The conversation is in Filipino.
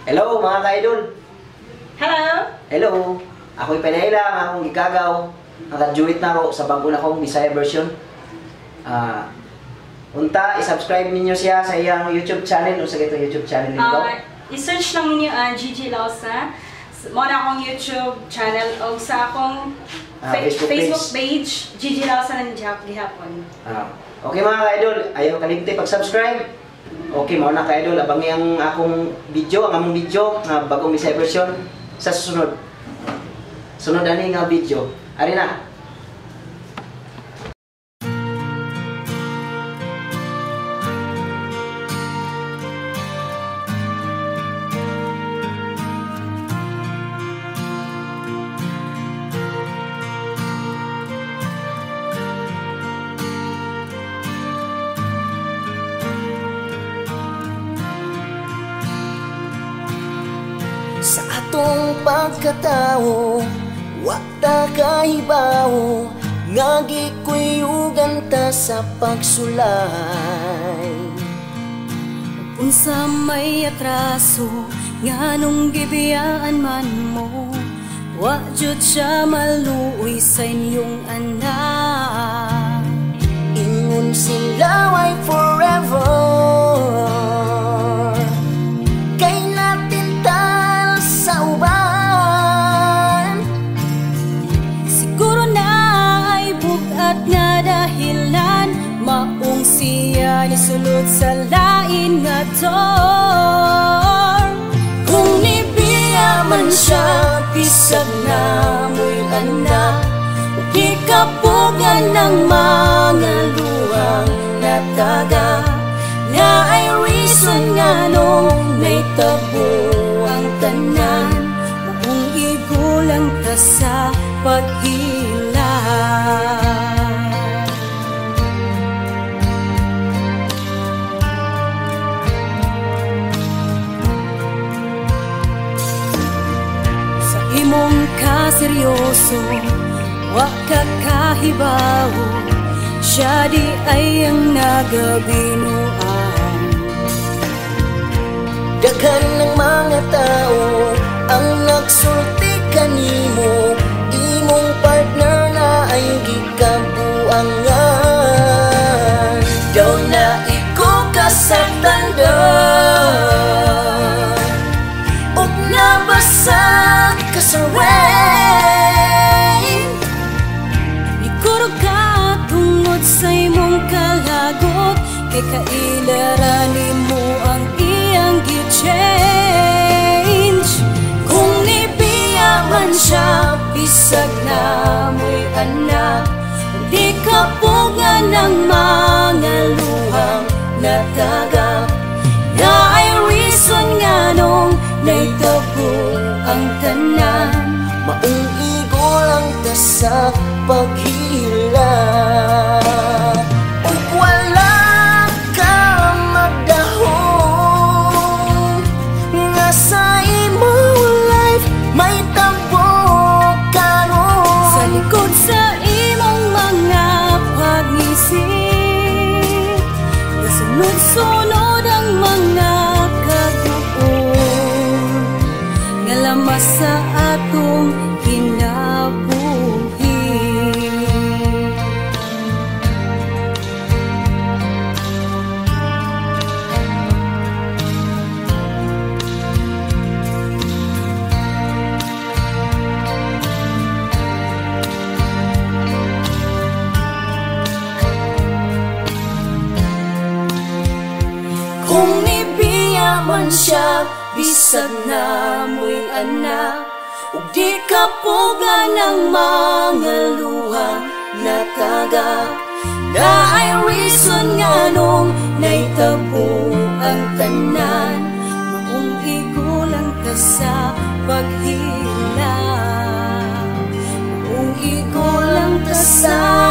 Hello mga ka-idol. Hello! Hello. Ako'y Penayla, akong gigagaw. Naka-duet na ako sa bago na akong Bisaya version. Unta, i-subscribe ninyo siya sa iyang YouTube channel o sa ito YouTube channel nito. I-search lang ninyo Gigi Lausa. Mo na akong YouTube channel o sa akong Facebook page Gigi Lausa ng gihapon. Okay mga ka-idol, ayaw kalimti pag-subscribe. Okay, mauna ka-idol, abangi ang akong video, ang among video nga bagong Bisaya version sa susunod. Sunod ani nga video. Ari na. Sa atong pagkatao, wa ta kahibaw, nga gikuyugan ta sa pagsulay. Unsa may atraso, nganong gibiyaan man mo, wa jud siya maluoy sa inyong anak. Ingon sila why forever, maong siya nisulod sa lain nga door. Kung nibiya man siya, bisag na mo'y anak, ikapugan ng mga luwang nataga, nga ay reason nga nung naitabo ang tanan, maong igulang ka sa paghila. Imong kaseryoso, wa ka kahibaw, siya di ay ang nagabinuan. Daghan ng mga tao ang nagsulti kanimo, imong partner na ay gikabuangan. Daw na iko kasaktandan, ug nabasa sa rain. Ikurog ka tungod sa imong kalagot, kay kailaranin mo ang iyang gi-change. Kung nibiya man siya, bisag na mo'y anak, di kapugan ng mga luhang natagap, na ay reason nga nung naitabo ang tanan, maong igulang ta sa paghila. Ug wala ka magdahong, nga sa imong life may tabo karon. Sa likod sa imong mga pag-isip, nasunod-sunod ang mga lamas sa atong kinabuhi. Kung nibiya man siya, bisag na mo'y anak, ug di kapugan ng mga luhang natagak, na ay reason nga nung naitabo ang tanan, maong igulang ka sa paghila, maong igulang ka sa